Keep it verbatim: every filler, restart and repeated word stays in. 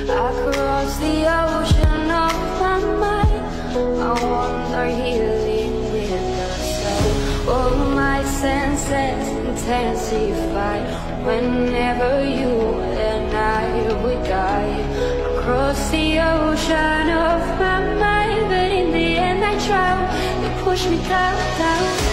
Across the ocean of my mind, I wander healing with the soul. All my senses intensify whenever you and I would die. Across the ocean of my mind, but in the end I drown. You push me down, down.